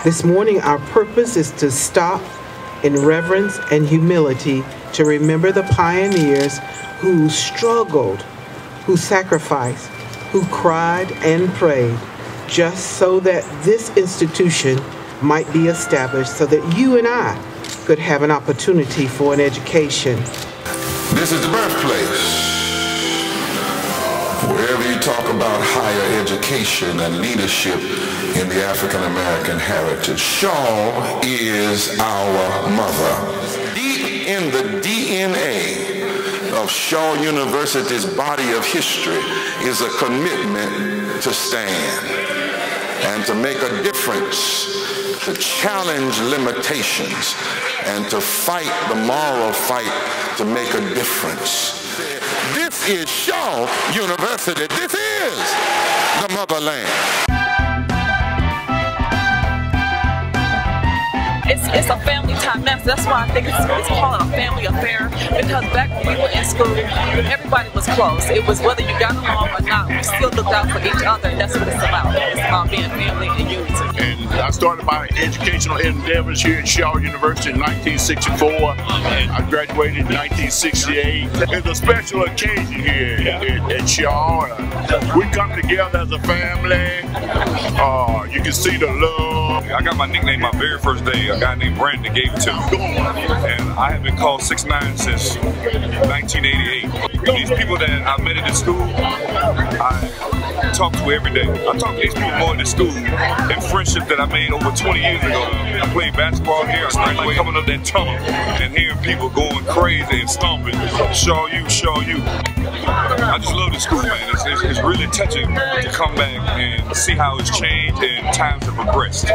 This morning, our purpose is to stop in reverence and humility to remember the pioneers who struggled, who sacrificed, who cried and prayed, just so that this institution might be established so that you and I could have an opportunity for an education. This is the birthplace. Wherever you talk about higher education and leadership in the African American heritage, Shaw is our mother. Deep in the DNA of Shaw University's body of history is a commitment to stand and to make a difference, to challenge limitations, and to fight the moral fight to make a difference. This is Shaw University. This is the motherland. It's a family time now, so that's why I think it's called a family affair, because back when we were in school, everybody was close. It was whether you got along or not, we still looked out for each other, and that's what it's about. It's about being family and unity. And I started my educational endeavors here at Shaw University in 1964, and I graduated in 1968. It's a special occasion here at Shaw. We come together as a family. You can see the love. I got my nickname my very first day. A guy named Brandon gave it to me. And I have been called 6'9" since 1988. These people that I met at the school, I talk to every day. I talk to these people more in the school and friendships that I made over 20 years ago. I played basketball here. I started coming up that tunnel and hearing people going crazy and stomping. Shaw you, Shaw you. I just love the school, man. It's really touching to come back and see how it's changed and times have progressed.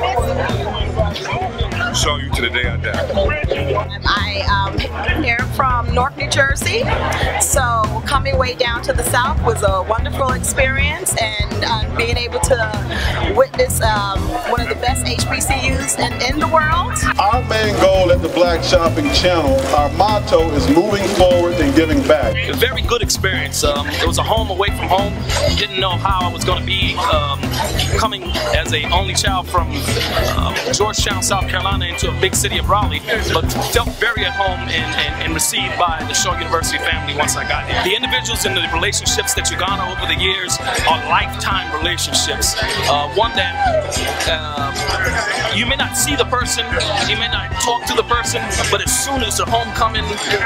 Shaw you to the day I die. I am here from Newark, New Jersey, so coming way down to the South was a wonderful experience, and being able to witness one of the best HBCUs in the world. Our main goal at the Black Shopping Channel, our motto is moving forward and giving back. A very good experience. It was a home away from home. Didn't know how I was going to be coming as a only child from Georgetown, South Carolina, into a big city of Raleigh, but felt very at home and received by the Shaw University family once I got here. The individuals and the relationships that you garner over the years are lifetime relationships. One that you may not see the person, you may not talk to the person, but as soon as the homecoming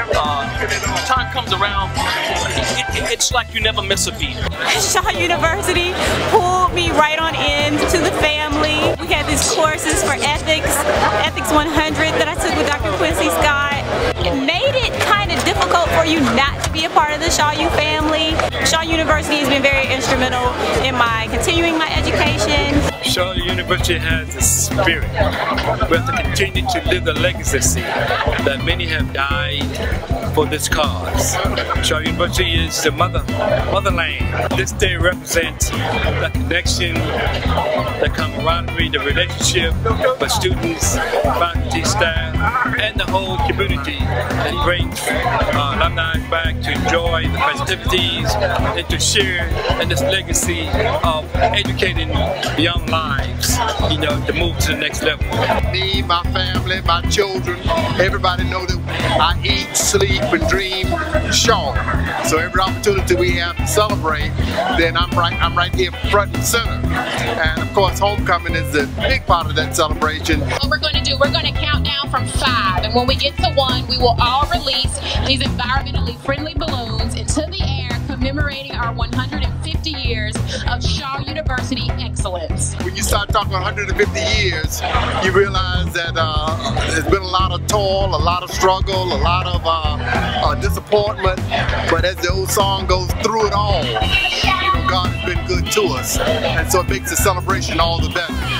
time comes around, it's like you never miss a beat. Shaw University pulled me right on into the family. We had these courses for ethics 100 that I took with Dr. Quincy Scott. It made it kind of difficult for you not to be a part of the Shaw U family. Shaw University has been very instrumental in my continuing my education. Shaw University has a spirit. We have to continue to live the legacy that many have died for this cause. Shaw University is the motherland. This day represents the connection, the camaraderie, the relationship with students, faculty, staff, and the whole community that brings alumni back to enjoy the festivities and to share in this legacy of educating young lives, you know, to move to the next level. Me, my family, my children, everybody know that I eat, sleep, and dream Shaw. So every opportunity we have to celebrate, then I'm right here front and center. And of course, homecoming is a big part of that celebration. What we're going to do, we're going to count down from 5, and when we get to 1, we will all release these environmentally friendly balloons into the air, commemorating our 150 years of Shaw University excellence. When you start talking 150 years, you realize that there's been a lot of toil, a lot of struggle, a lot of disappointment, but as the old song goes, through it all, you know, God has been good to us, and so it makes the celebration all the better.